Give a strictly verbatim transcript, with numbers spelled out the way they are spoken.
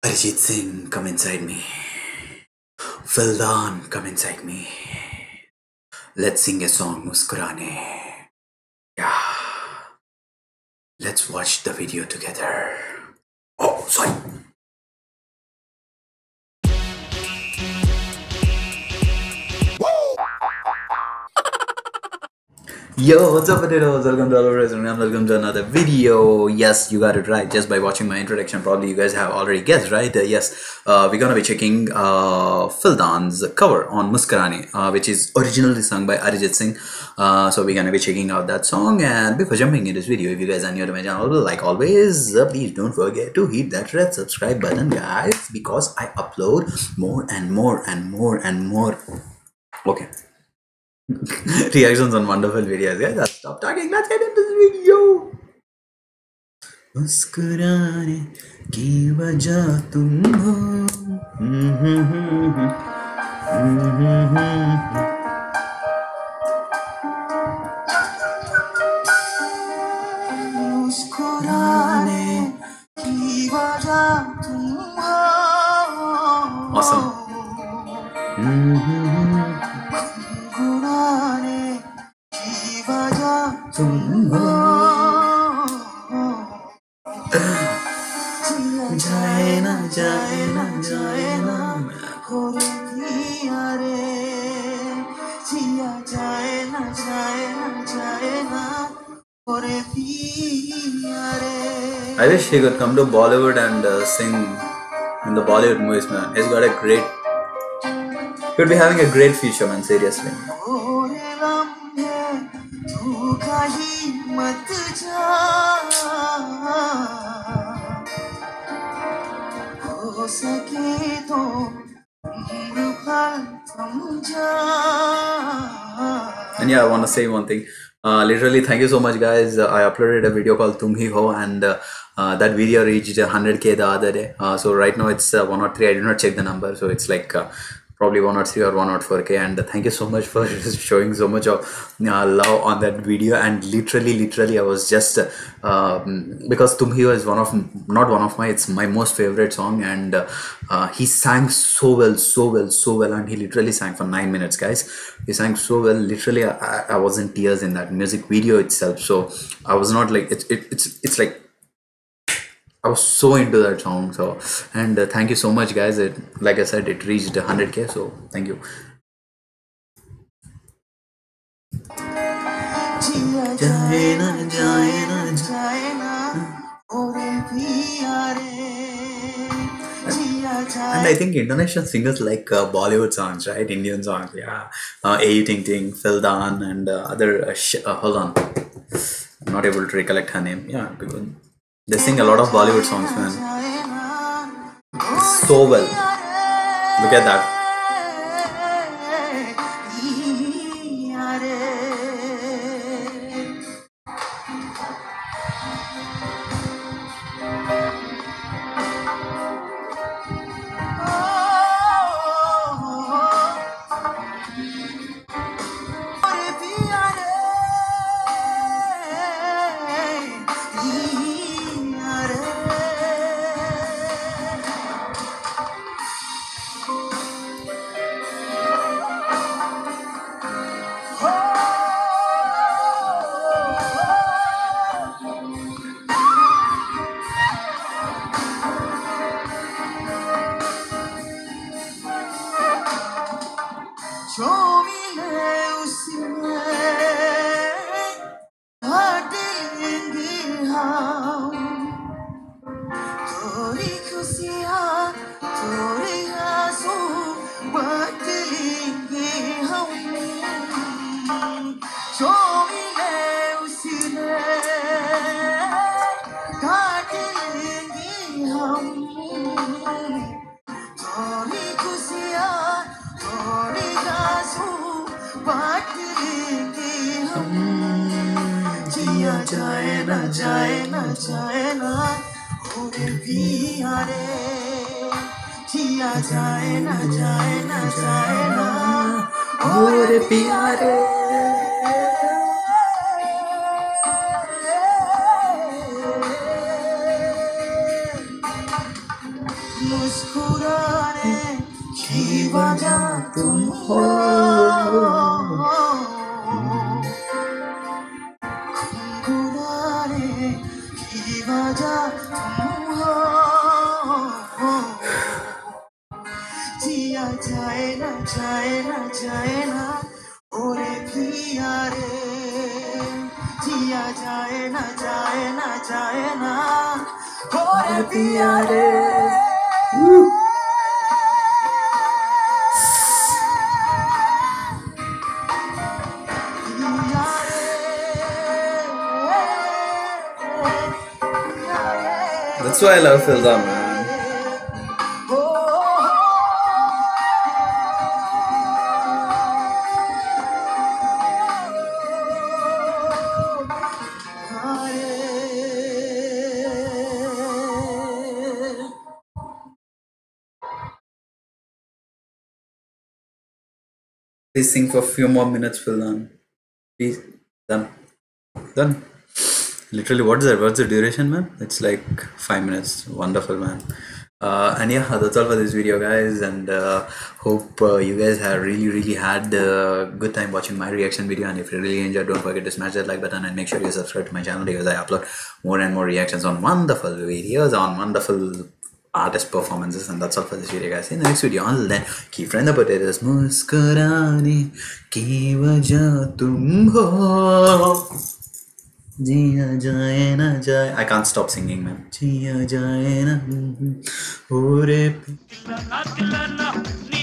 Arijit Singh, come inside me. Fildan, come inside me. Let's sing a song, Muskurane. Yeah. Let's watch the video together. Oh, sorry. Yo, what's up potatoes? Welcome to Oliver and welcome to another video. Yes, you got it right just by watching my introduction. Probably you guys have already guessed, right? Uh, yes, uh, we're gonna be checking uh, Fildan's cover on Muskarani, uh, which is originally sung by Arijit Singh. Uh, so we're gonna be checking out that song. And before jumping into this video, if you guys are new to my channel, like always, uh, please don't forget to hit that red subscribe button, guys, because I upload more and more and more and more. Okay. Reactions on wonderful videos, guys. I'll stop talking. Let's get into this video. मुस्कुराने की वजह तुम हो. मुस्कुराने की वजह तुम हो. Awesome. जाए ना जाए ना जाए ना खोरे दिया रे जिया जाए ना जाए ना जाए ना खोरे दिया रे. I wish he could come to Bollywood and uh, sing in the Bollywood movies, man. He's got a great, he would be having a great future, man, seriously. And yeah, I want to say one thing. Uh, literally, thank you so much, guys. Uh, I uploaded a video called Tum Hi Ho, and uh, uh, that video reached one hundred K the other day. Uh, so right now it's uh, one oh three. I did not check the number, so it's like uh, probably one oh three or one oh four K. And uh, thank you so much for showing so much of uh, love on that video. And literally, literally, I was just uh, um, because Tum Hi Ho is one of, not one of my, it's my most favorite song. And uh, uh, he sang so well, so well, so well. And he literally sang for nine minutes, guys. He sang so well. Literally, I, I was in tears in that music video itself. So I was not like, it, it, it's, it's like, I was so into that song. So, and uh, thank you so much, guys. It, like I said, it reached one hundred K. So thank you. And I think international singers like uh, Bollywood songs, right? Indian songs, yeah. Uh, A. Ting Ting, Fildan, and uh, other. Uh, sh uh, hold on, I'm not able to recollect her name. Yeah, because they sing a lot of Bollywood songs, man. So well. Look at that. जाए ना जाए ना जाए ना ओरे पिया रे जिया जाए ना जाए ना जाए ना ओरे पिया रे. मुस्कुराने की वजह तुम हो, गुनगुनाने की वजह तुम हो, जिया जाए ना जाए ना जाए ना ओरे पिया रे, जिया जाए ना जाए ना जाए ना ओरे पिया रे। That's why I love Filzam, man. Please sing for a few more minutes, Filzam. Please. Done. Done. Literally, what's that? What's the duration, man? It's like five minutes. Wonderful, man. Uh, and yeah, that's all for this video, guys. And uh, hope uh, you guys have really, really had a good time watching my reaction video. And if you really enjoyed, don't forget to smash that like button and make sure you subscribe to my channel because I upload more and more reactions on wonderful videos, on wonderful artist performances. And that's all for this video, guys. In the next video, until then, keep frying the potatoes. Muskurane ki wajah tum ho, जिया जाए ना जाए. I can't stop singing, man. जिया जाए ना ओरे